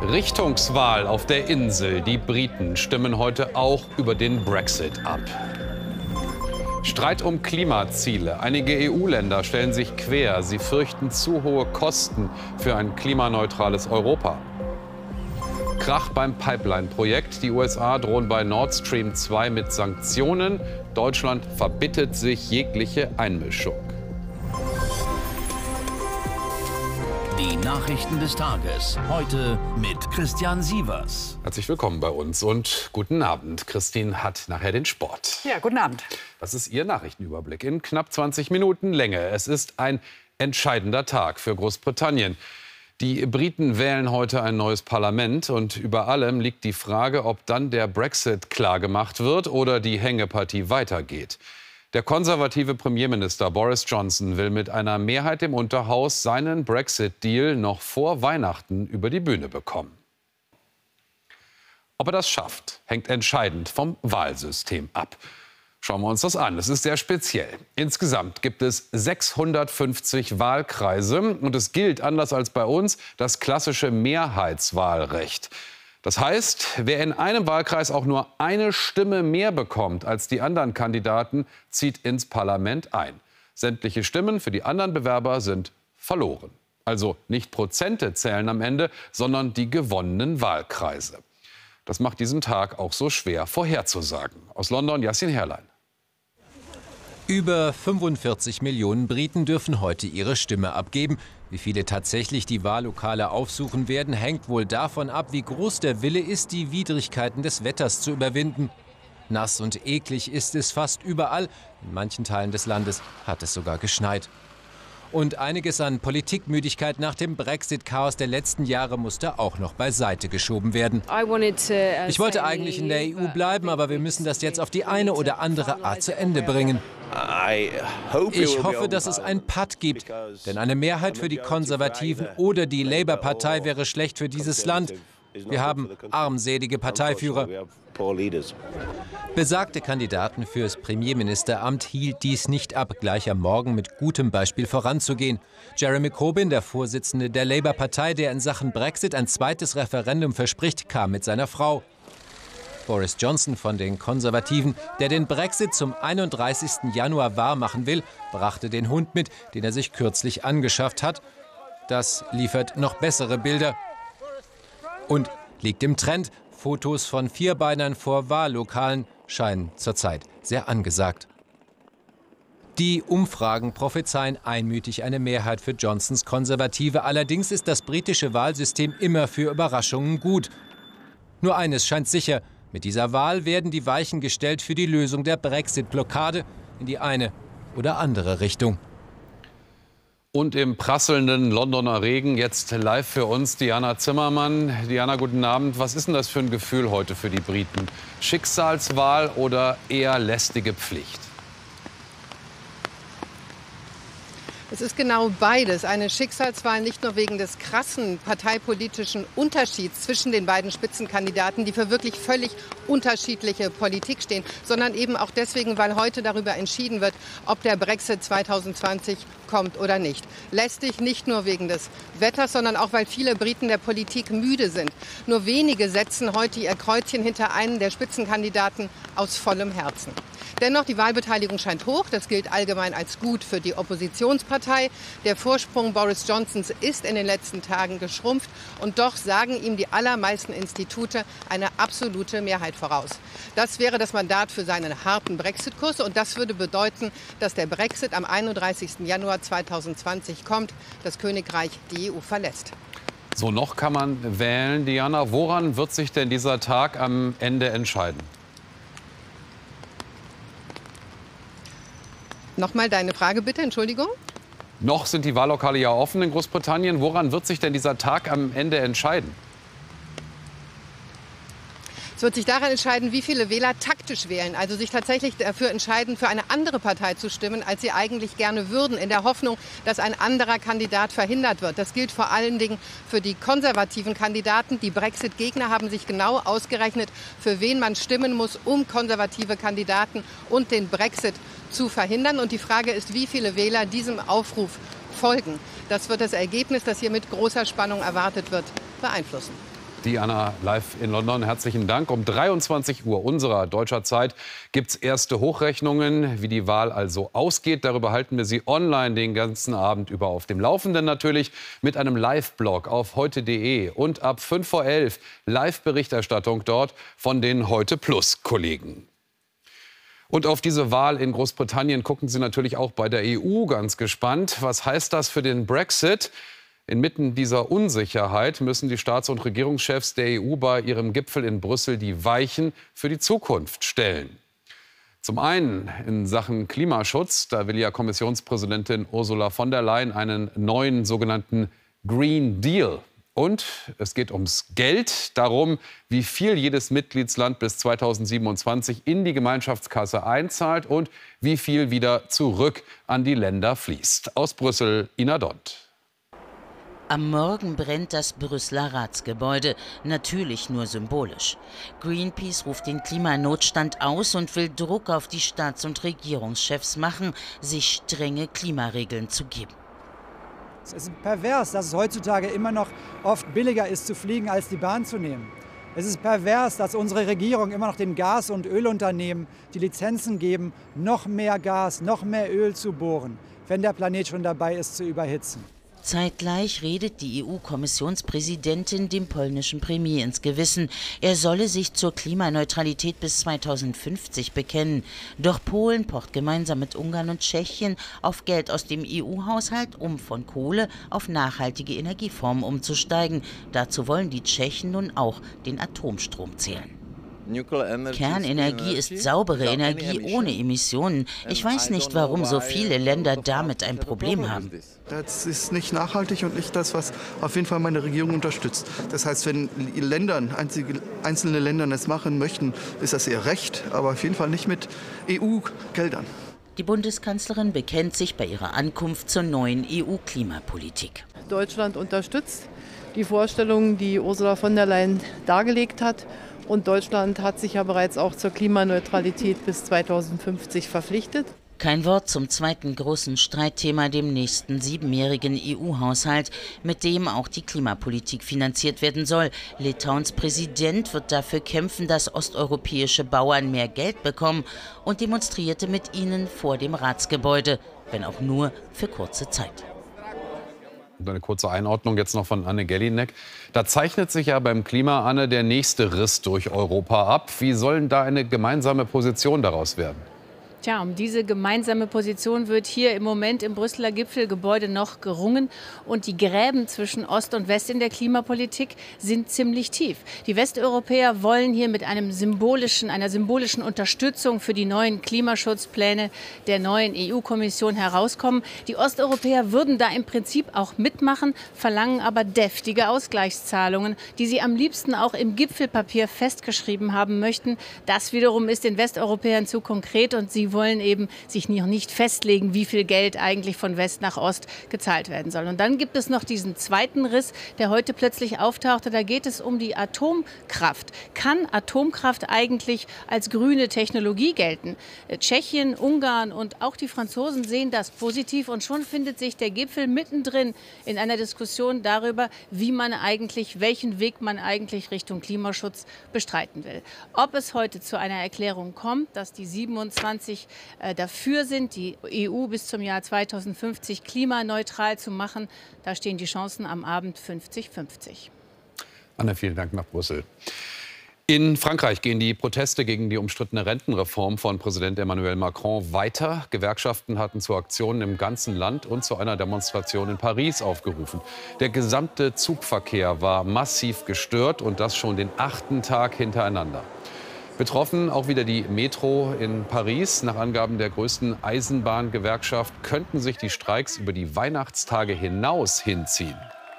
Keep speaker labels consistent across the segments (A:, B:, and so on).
A: Richtungswahl auf der Insel. Die Briten stimmen heute auch über den Brexit ab. Streit um Klimaziele. Einige EU-Länder stellen sich quer. Sie fürchten zu hohe Kosten für ein klimaneutrales Europa. Krach beim Pipeline-Projekt. Die USA drohen bei Nord Stream 2 mit Sanktionen. Deutschland verbittet sich jegliche Einmischung.
B: Die Nachrichten des Tages. Heute mit Christian Sievers.
A: Herzlich willkommen bei uns und guten Abend. Christine hat nachher den Sport.
C: Ja, guten Abend.
A: Das ist Ihr Nachrichtenüberblick in knapp 20 Minuten Länge. Es ist ein entscheidender Tag für Großbritannien. Die Briten wählen heute ein neues Parlament und über allem liegt die Frage, ob dann der Brexit klargemacht wird oder die Hängepartie weitergeht. Der konservative Premierminister Boris Johnson will mit einer Mehrheit im Unterhaus seinen Brexit-Deal noch vor Weihnachten über die Bühne bekommen. Ob er das schafft, hängt entscheidend vom Wahlsystem ab. Schauen wir uns das an. Es ist sehr speziell. Insgesamt gibt es 650 Wahlkreise und es gilt, anders als bei uns, das klassische Mehrheitswahlrecht. Das heißt, wer in einem Wahlkreis auch nur eine Stimme mehr bekommt als die anderen Kandidaten, zieht ins Parlament ein. Sämtliche Stimmen für die anderen Bewerber sind verloren. Also nicht Prozente zählen am Ende, sondern die gewonnenen Wahlkreise. Das macht diesen Tag auch so schwer vorherzusagen. Aus London, Yassin Herrlein.
D: Über 45 Millionen Briten dürfen heute ihre Stimme abgeben. Wie viele tatsächlich die Wahllokale aufsuchen werden, hängt wohl davon ab, wie groß der Wille ist, die Widrigkeiten des Wetters zu überwinden. Nass und eklig ist es fast überall. In manchen Teilen des Landes hat es sogar geschneit. Und einiges an Politikmüdigkeit nach dem Brexit-Chaos der letzten Jahre musste auch noch beiseite geschoben werden. Ich wollte eigentlich in der EU bleiben, aber wir müssen das jetzt auf die eine oder andere Art zu Ende bringen. Ich hoffe, dass es einen Patt gibt, denn eine Mehrheit für die Konservativen oder die Labour-Partei wäre schlecht für dieses Land. Wir haben armselige Parteiführer. Besagte Kandidaten fürs Premierministeramt hielt dies nicht ab, gleich am Morgen mit gutem Beispiel voranzugehen. Jeremy Corbyn, der Vorsitzende der Labour-Partei, der in Sachen Brexit ein zweites Referendum verspricht, kam mit seiner Frau. Boris Johnson von den Konservativen, der den Brexit zum 31. Januar wahrmachen will, brachte den Hund mit, den er sich kürzlich angeschafft hat. Das liefert noch bessere Bilder. Und liegt im Trend. Fotos von Vierbeinern vor Wahllokalen scheinen zurzeit sehr angesagt. Die Umfragen prophezeien einmütig eine Mehrheit für Johnsons Konservative. Allerdings ist das britische Wahlsystem immer für Überraschungen gut. Nur eines scheint sicher: Mit dieser Wahl werden die Weichen gestellt für die Lösung der Brexit-Blockade in die eine oder andere Richtung.
A: Und im prasselnden Londoner Regen jetzt live für uns Diana Zimmermann. Diana, guten Abend. Was ist denn das für ein Gefühl heute für die Briten? Schicksalswahl oder eher lästige Pflicht?
C: Es ist genau beides. Eine Schicksalswahl nicht nur wegen des krassen parteipolitischen Unterschieds zwischen den beiden Spitzenkandidaten, die für wirklich völlig unterschiedliche Politik stehen, sondern eben auch deswegen, weil heute darüber entschieden wird, ob der Brexit 2020 kommt oder nicht. Lästig nicht nur wegen des Wetters, sondern auch, weil viele Briten der Politik müde sind. Nur wenige setzen heute ihr Kreuzchen hinter einen der Spitzenkandidaten aus vollem Herzen. Dennoch, die Wahlbeteiligung scheint hoch. Das gilt allgemein als gut für die Oppositionspartei. Der Vorsprung Boris Johnsons ist in den letzten Tagen geschrumpft. Und doch sagen ihm die allermeisten Institute eine absolute Mehrheit voraus. Das wäre das Mandat für seinen harten Brexit-Kurs. Und das würde bedeuten, dass der Brexit am 31. Januar 2020 kommt, das Königreich die EU verlässt.
A: So, noch kann man wählen. Diana, woran wird sich denn dieser Tag am Ende entscheiden?
C: Nochmal deine Frage bitte, Entschuldigung.
A: Noch sind die Wahllokale ja offen in Großbritannien. Woran wird sich denn dieser Tag am Ende entscheiden?
C: Es wird sich daran entscheiden, wie viele Wähler taktisch wählen, also sich tatsächlich dafür entscheiden, für eine andere Partei zu stimmen, als sie eigentlich gerne würden, in der Hoffnung, dass ein anderer Kandidat verhindert wird. Das gilt vor allen Dingen für die konservativen Kandidaten. Die Brexit-Gegner haben sich genau ausgerechnet, für wen man stimmen muss, um konservative Kandidaten und den Brexit zu verhindern. Und die Frage ist, wie viele Wähler diesem Aufruf folgen. Das wird das Ergebnis, das hier mit großer Spannung erwartet wird, beeinflussen.
A: Diana live in London. Herzlichen Dank. Um 23 Uhr unserer deutscher Zeit gibt es erste Hochrechnungen, wie die Wahl also ausgeht. Darüber halten wir Sie online den ganzen Abend über auf dem Laufenden natürlich mit einem Live-Blog auf heute.de und ab 5 vor 11 Live-Berichterstattung dort von den Heute-Plus-Kollegen. Und auf diese Wahl in Großbritannien gucken Sie natürlich auch bei der EU ganz gespannt. Was heißt das für den Brexit? Inmitten dieser Unsicherheit müssen die Staats- und Regierungschefs der EU bei ihrem Gipfel in Brüssel die Weichen für die Zukunft stellen. Zum einen in Sachen Klimaschutz. Da will ja Kommissionspräsidentin Ursula von der Leyen einen neuen sogenannten Green Deal. Und es geht ums Geld, darum, wie viel jedes Mitgliedsland bis 2027 in die Gemeinschaftskasse einzahlt und wie viel wieder zurück an die Länder fließt. Aus Brüssel, Ina Dont.
E: Am Morgen brennt das Brüsseler Ratsgebäude, natürlich nur symbolisch. Greenpeace ruft den Klimanotstand aus und will Druck auf die Staats- und Regierungschefs machen, sich strenge Klimaregeln zu geben.
F: Es ist pervers, dass es heutzutage immer noch oft billiger ist zu fliegen, als die Bahn zu nehmen. Es ist pervers, dass unsere Regierung immer noch den Gas- und Ölunternehmen die Lizenzen geben, noch mehr Gas, noch mehr Öl zu bohren, wenn der Planet schon dabei ist zu überhitzen.
E: Zeitgleich redet die EU-Kommissionspräsidentin dem polnischen Premier ins Gewissen. Er solle sich zur Klimaneutralität bis 2050 bekennen. Doch Polen pocht gemeinsam mit Ungarn und Tschechien auf Geld aus dem EU-Haushalt, um von Kohle auf nachhaltige Energieformen umzusteigen. Dazu wollen die Tschechen nun auch den Atomstrom zählen. Kernenergie ist saubere Energie ohne Emissionen. Ich weiß nicht, warum so viele Länder damit ein Problem haben.
G: Das ist nicht nachhaltig und nicht das, was auf jeden Fall meine Regierung unterstützt. Das heißt, wenn einzelne Länder das machen möchten, ist das ihr Recht, aber auf jeden Fall nicht mit EU-Geldern.
E: Die Bundeskanzlerin bekennt sich bei ihrer Ankunft zur neuen EU-Klimapolitik.
H: Deutschland unterstützt die Vorstellungen, die Ursula von der Leyen dargelegt hat. Und Deutschland hat sich ja bereits auch zur Klimaneutralität bis 2050 verpflichtet.
E: Kein Wort zum zweiten großen Streitthema, dem nächsten 7-jährigen EU-Haushalt, mit dem auch die Klimapolitik finanziert werden soll. Litauens Präsident wird dafür kämpfen, dass osteuropäische Bauern mehr Geld bekommen und demonstrierte mit ihnen vor dem Ratsgebäude, wenn auch nur für kurze Zeit.
A: Eine kurze Einordnung jetzt noch von Anne Gellinek. Da zeichnet sich ja beim Klima, Anne, der nächste Riss durch Europa ab. Wie soll denn da eine gemeinsame Position daraus werden?
I: Tja, um diese gemeinsame Position wird hier im Moment im Brüsseler Gipfelgebäude noch gerungen. Und die Gräben zwischen Ost und West in der Klimapolitik sind ziemlich tief. Die Westeuropäer wollen hier mit einer symbolischen Unterstützung für die neuen Klimaschutzpläne der neuen EU-Kommission herauskommen. Die Osteuropäer würden da im Prinzip auch mitmachen, verlangen aber deftige Ausgleichszahlungen, die sie am liebsten auch im Gipfelpapier festgeschrieben haben möchten. Das wiederum ist den Westeuropäern zu konkret und sie wollen eben sich noch nicht festlegen, wie viel Geld eigentlich von West nach Ost gezahlt werden soll. Und dann gibt es noch diesen zweiten Riss, der heute plötzlich auftauchte. Da geht es um die Atomkraft. Kann Atomkraft eigentlich als grüne Technologie gelten? Tschechien, Ungarn und auch die Franzosen sehen das positiv. Und schon findet sich der Gipfel mittendrin in einer Diskussion darüber, welchen Weg man eigentlich Richtung Klimaschutz bestreiten will. Ob es heute zu einer Erklärung kommt, dass die 27 dafür sind, die EU bis zum Jahr 2050 klimaneutral zu machen. Da stehen die Chancen am Abend 50-50.
A: Anne, vielen Dank nach Brüssel. In Frankreich gehen die Proteste gegen die umstrittene Rentenreform von Präsident Emmanuel Macron weiter. Gewerkschaften hatten zu Aktionen im ganzen Land und zu einer Demonstration in Paris aufgerufen. Der gesamte Zugverkehr war massiv gestört und das schon den 8. Tag hintereinander. Betroffen auch wieder die Metro in Paris. Nach Angaben der größten Eisenbahngewerkschaft könnten sich die Streiks über die Weihnachtstage hinaus hinziehen.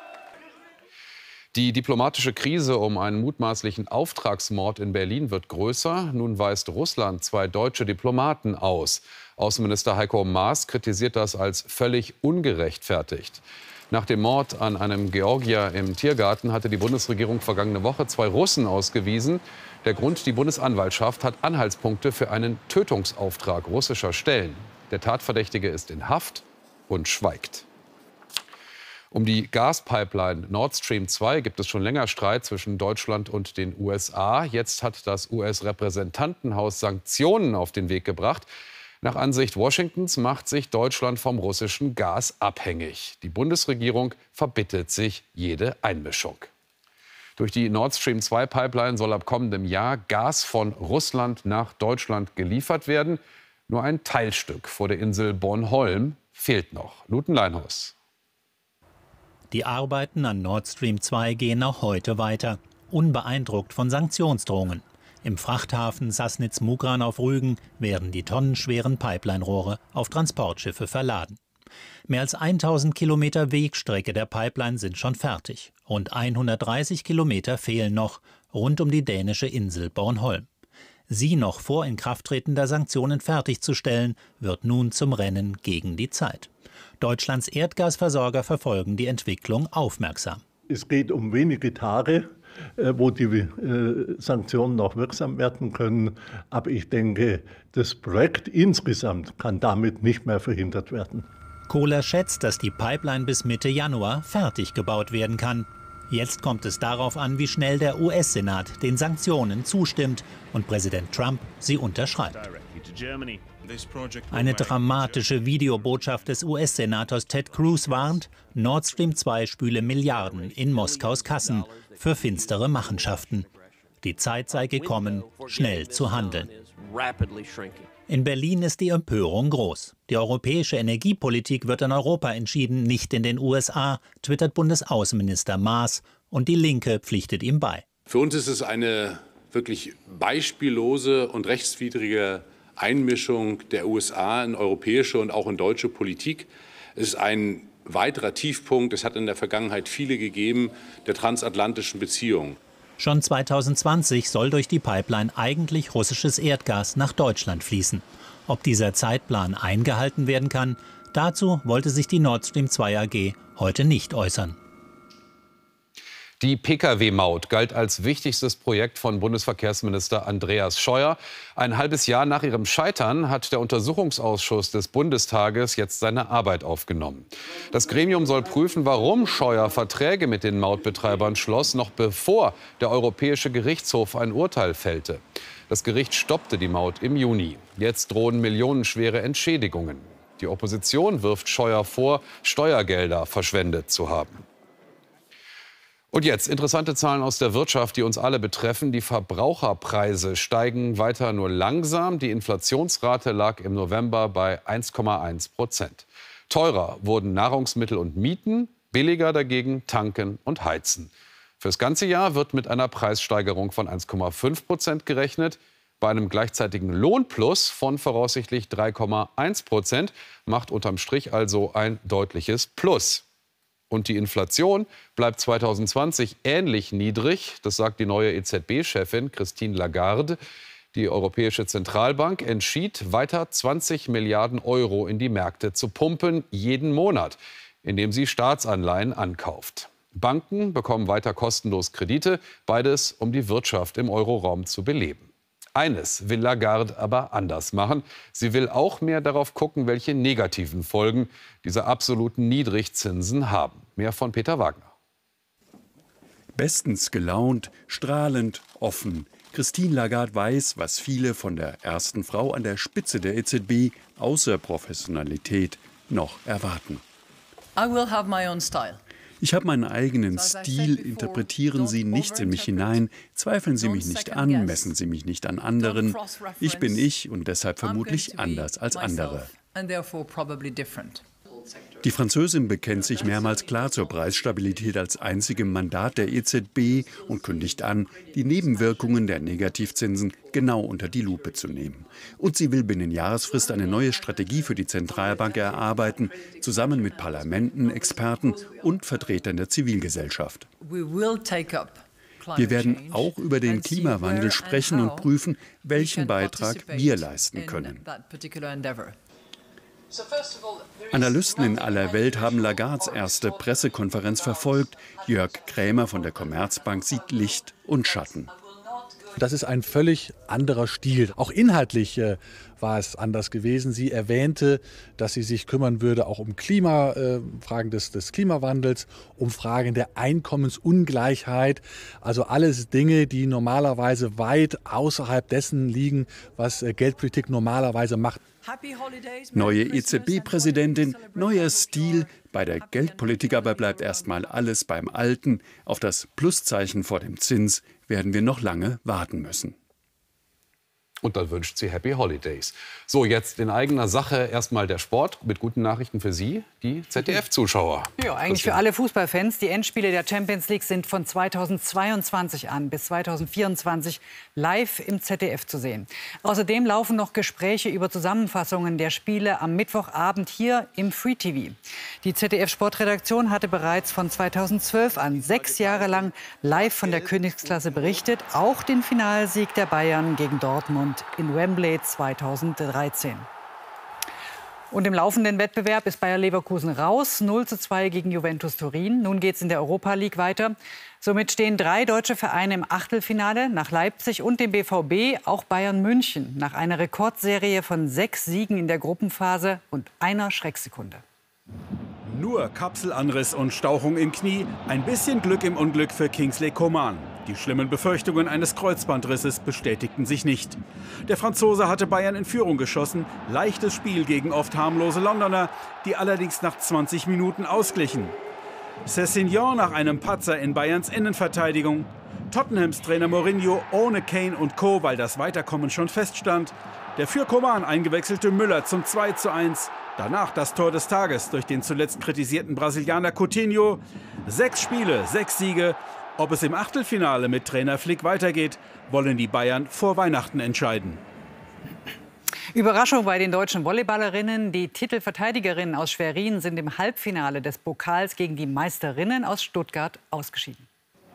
A: Die diplomatische Krise um einen mutmaßlichen Auftragsmord in Berlin wird größer. Nun weist Russland 2 deutsche Diplomaten aus. Außenminister Heiko Maas kritisiert das als völlig ungerechtfertigt. Nach dem Mord an einem Georgier im Tiergarten hatte die Bundesregierung vergangene Woche 2 Russen ausgewiesen. Der Grund: die Bundesanwaltschaft hat Anhaltspunkte für einen Tötungsauftrag russischer Stellen. Der Tatverdächtige ist in Haft und schweigt. Um die Gaspipeline Nord Stream 2 gibt es schon länger Streit zwischen Deutschland und den USA. Jetzt hat das US-Repräsentantenhaus Sanktionen auf den Weg gebracht. Nach Ansicht Washingtons macht sich Deutschland vom russischen Gas abhängig. Die Bundesregierung verbittet sich jede Einmischung. Durch die Nord Stream 2 Pipeline soll ab kommendem Jahr Gas von Russland nach Deutschland geliefert werden. Nur ein Teilstück vor der Insel Bornholm fehlt noch. Luten Leinhaus.
J: Die Arbeiten an Nord Stream 2 gehen auch heute weiter, unbeeindruckt von Sanktionsdrohungen. Im Frachthafen Sassnitz-Mugran auf Rügen werden die tonnenschweren Pipeline-Rohre auf Transportschiffe verladen. Mehr als 1000 Kilometer Wegstrecke der Pipeline sind schon fertig. Rund 130 Kilometer fehlen noch, rund um die dänische Insel Bornholm. Sie noch vor Inkrafttreten der Sanktionen fertigzustellen, wird nun zum Rennen gegen die Zeit. Deutschlands Erdgasversorger verfolgen die Entwicklung aufmerksam.
K: Es geht um wenige Tage, wo die Sanktionen noch wirksam werden können. Aber ich denke, das Projekt insgesamt kann damit nicht mehr verhindert werden.
J: Kohler schätzt, dass die Pipeline bis Mitte Januar fertig gebaut werden kann. Jetzt kommt es darauf an, wie schnell der US-Senat den Sanktionen zustimmt und Präsident Trump sie unterschreibt. Eine dramatische Videobotschaft des US-Senators Ted Cruz warnt, Nord Stream 2 spüle Milliarden in Moskaus Kassen für finstere Machenschaften. Die Zeit sei gekommen, schnell zu handeln. In Berlin ist die Empörung groß. Die europäische Energiepolitik wird in Europa entschieden, nicht in den USA, twittert Bundesaußenminister Maas, und die Linke pflichtet ihm bei.
L: Für uns ist es eine wirklich beispiellose und rechtswidrige Einmischung der USA in europäische und auch in deutsche Politik. Es ist ein weiterer Tiefpunkt, es hat in der Vergangenheit viele gegeben, der transatlantischen Beziehungen.
J: Schon 2020 soll durch die Pipeline eigentlich russisches Erdgas nach Deutschland fließen. Ob dieser Zeitplan eingehalten werden kann, dazu wollte sich die Nord Stream 2 AG heute nicht äußern.
A: Die Pkw-Maut galt als wichtigstes Projekt von Bundesverkehrsminister Andreas Scheuer. Ein halbes Jahr nach ihrem Scheitern hat der Untersuchungsausschuss des Bundestages jetzt seine Arbeit aufgenommen. Das Gremium soll prüfen, warum Scheuer Verträge mit den Mautbetreibern schloss, noch bevor der Europäische Gerichtshof ein Urteil fällte. Das Gericht stoppte die Maut im Juni. Jetzt drohen millionenschwere Entschädigungen. Die Opposition wirft Scheuer vor, Steuergelder verschwendet zu haben. Und jetzt interessante Zahlen aus der Wirtschaft, die uns alle betreffen. Die Verbraucherpreise steigen weiter nur langsam. Die Inflationsrate lag im November bei 1,1%. Teurer wurden Nahrungsmittel und Mieten, billiger dagegen Tanken und Heizen. Fürs ganze Jahr wird mit einer Preissteigerung von 1,5% gerechnet. Bei einem gleichzeitigen Lohnplus von voraussichtlich 3,1% macht unterm Strich also ein deutliches Plus. Und die Inflation bleibt 2020 ähnlich niedrig. Das sagt die neue EZB-Chefin Christine Lagarde. Die Europäische Zentralbank entschied, weiter 20 Milliarden Euro in die Märkte zu pumpen, jeden Monat, indem sie Staatsanleihen ankauft. Banken bekommen weiter kostenlos Kredite, beides, um die Wirtschaft im Euroraum zu beleben. Eines will Lagarde aber anders machen. Sie will auch mehr darauf gucken, welche negativen Folgen diese absoluten Niedrigzinsen haben. Mehr von Peter Wagner.
M: Bestens gelaunt, strahlend, offen. Christine Lagarde weiß, was viele von der ersten Frau an der Spitze der EZB außer Professionalität noch erwarten.
N: I will have my own style.
M: Ich habe meinen eigenen Stil, interpretieren Sie nichts in mich hinein, zweifeln Sie mich nicht an, messen Sie mich nicht an anderen. Ich bin ich und deshalb vermutlich anders als andere. Die Französin bekennt sich mehrmals klar zur Preisstabilität als einzigem Mandat der EZB und kündigt an, die Nebenwirkungen der Negativzinsen genau unter die Lupe zu nehmen. Und sie will binnen Jahresfrist eine neue Strategie für die Zentralbank erarbeiten, zusammen mit Parlamenten, Experten und Vertretern der Zivilgesellschaft. Wir werden auch über den Klimawandel sprechen und prüfen, welchen Beitrag wir leisten können. Analysten in aller Welt haben Lagardes erste Pressekonferenz verfolgt. Jörg Krämer von der Commerzbank sieht Licht und Schatten.
O: Das ist ein völlig anderer Stil. Auch inhaltlich war es anders gewesen. Sie erwähnte, dass sie sich kümmern würde auch um Fragen des Klimawandels, um Fragen der Einkommensungleichheit. Also alles Dinge, die normalerweise weit außerhalb dessen liegen, was Geldpolitik normalerweise macht.
M: Neue EZB-Präsidentin, neuer Stil. Bei der Geldpolitik aber bleibt erstmal alles beim Alten. Auf das Pluszeichen vor dem Zins werden wir noch lange warten müssen.
A: Und dann wünscht sie Happy Holidays. So, jetzt in eigener Sache erstmal der Sport. Mit guten Nachrichten für Sie, die ZDF-Zuschauer.
P: Ja, eigentlich für alle Fußballfans. Die Endspiele der Champions League sind von 2022 an bis 2024 live im ZDF zu sehen. Außerdem laufen noch Gespräche über Zusammenfassungen der Spiele am Mittwochabend hier im Free TV. Die ZDF-Sportredaktion hatte bereits von 2012 an 6 Jahre lang live von der Königsklasse berichtet. Auch den Finalsieg der Bayern gegen Dortmund in Wembley 2013. Und im laufenden Wettbewerb ist Bayer Leverkusen raus, 0:2 gegen Juventus Turin. Nun geht es in der Europa League weiter. Somit stehen 3 deutsche Vereine im Achtelfinale, nach Leipzig und dem BVB auch Bayern München, nach einer Rekordserie von 6 Siegen in der Gruppenphase und einer Schrecksekunde.
Q: Nur Kapselanriss und Stauchung im Knie, ein bisschen Glück im Unglück für Kingsley Coman. Die schlimmen Befürchtungen eines Kreuzbandrisses bestätigten sich nicht. Der Franzose hatte Bayern in Führung geschossen. Leichtes Spiel gegen oft harmlose Londoner, die allerdings nach 20 Minuten ausglichen. Sessegnon nach einem Patzer in Bayerns Innenverteidigung. Tottenhams Trainer Mourinho ohne Kane und Co., weil das Weiterkommen schon feststand. Der für Coman eingewechselte Müller zum 2:1. Danach das Tor des Tages durch den zuletzt kritisierten Brasilianer Coutinho. 6 Spiele, 6 Siege. Ob es im Achtelfinale mit Trainer Flick weitergeht, wollen die Bayern vor Weihnachten entscheiden.
P: Überraschung bei den deutschen Volleyballerinnen. Die Titelverteidigerinnen aus Schwerin sind im Halbfinale des Pokals gegen die Meisterinnen aus Stuttgart ausgeschieden.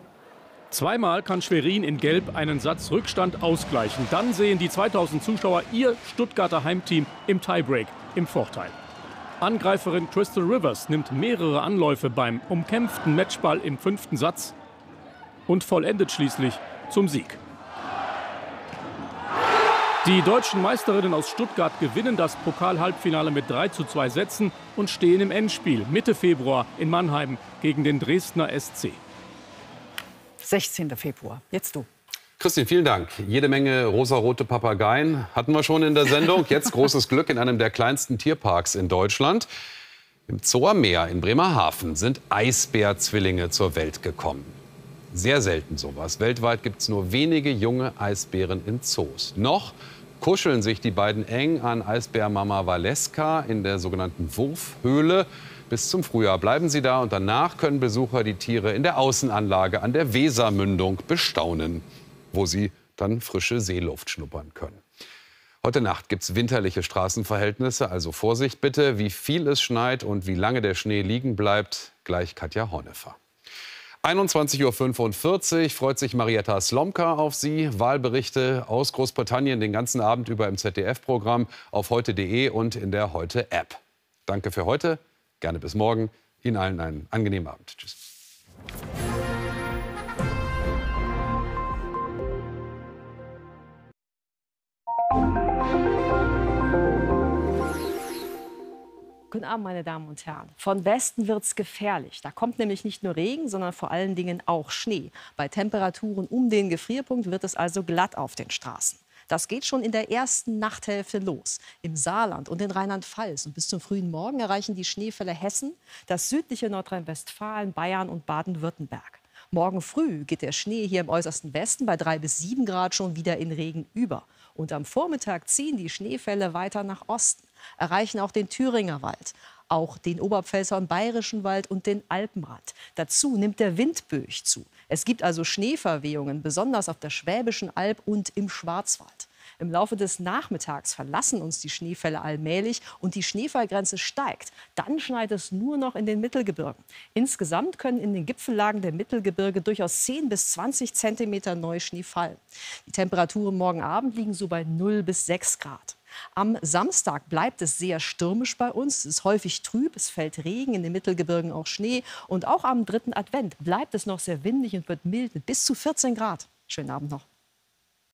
R: Zweimal kann Schwerin in Gelb einen Satz Rückstand ausgleichen. Dann sehen die 2000 Zuschauer ihr Stuttgarter Heimteam im Tiebreak im Vorteil. Angreiferin Crystal Rivers nimmt mehrere Anläufe beim umkämpften Matchball im 5. Satz und vollendet schließlich zum Sieg. Die deutschen Meisterinnen aus Stuttgart gewinnen das Pokal-Halbfinale mit 3:2 Sätzen und stehen im Endspiel Mitte Februar in Mannheim gegen den Dresdner SC.
P: 16. Februar. Jetzt du.
A: Christine, vielen Dank. Jede Menge rosarote Papageien hatten wir schon in der Sendung. Jetzt großes Glück in einem der kleinsten Tierparks in Deutschland. Im Zoo am Meer in Bremerhaven sind Eisbärzwillinge zur Welt gekommen. Sehr selten sowas. Weltweit gibt es nur wenige junge Eisbären in Zoos. Noch kuscheln sich die beiden eng an Eisbärmama Valeska in der sogenannten Wurfhöhle. Bis zum Frühjahr bleiben sie da und danach können Besucher die Tiere in der Außenanlage an der Wesermündung bestaunen, wo sie dann frische Seeluft schnuppern können. Heute Nacht gibt es winterliche Straßenverhältnisse, also Vorsicht bitte. Wie viel es schneit und wie lange der Schnee liegen bleibt, gleich Katja Horneffer. 21:45 Uhr freut sich Marietta Slomka auf Sie. Wahlberichte aus Großbritannien den ganzen Abend über im ZDF-Programm auf heute.de und in der Heute-App. Danke für heute, gerne bis morgen. Ihnen allen einen angenehmen Abend. Tschüss.
S: Guten Abend, meine Damen und Herren. Von Westen wird's gefährlich. Da kommt nämlich nicht nur Regen, sondern vor allen Dingen auch Schnee. Bei Temperaturen um den Gefrierpunkt wird es also glatt auf den Straßen. Das geht schon in der ersten Nachthälfte los. Im Saarland und in Rheinland-Pfalz. Und bis zum frühen Morgen erreichen die Schneefälle Hessen, das südliche Nordrhein-Westfalen, Bayern und Baden-Württemberg. Morgen früh geht der Schnee hier im äußersten Westen bei 3 bis 7 Grad schon wieder in Regen über. Und am Vormittag ziehen die Schneefälle weiter nach Osten, erreichen auch den Thüringer Wald, auch den Oberpfälzer und Bayerischen Wald und den Alpenrand. Dazu nimmt der Wind böig zu. Es gibt also Schneeverwehungen, besonders auf der Schwäbischen Alb und im Schwarzwald. Im Laufe des Nachmittags verlassen uns die Schneefälle allmählich und die Schneefallgrenze steigt. Dann schneit es nur noch in den Mittelgebirgen. Insgesamt können in den Gipfellagen der Mittelgebirge durchaus 10 bis 20 Zentimeter Neuschnee fallen. Die Temperaturen morgen Abend liegen so bei 0 bis 6 Grad. Am Samstag bleibt es sehr stürmisch bei uns. Es ist häufig trüb, es fällt Regen, in den Mittelgebirgen auch Schnee. Und auch am 3. Advent bleibt es noch sehr windig und wird mild mit bis zu 14 Grad. Schönen Abend noch.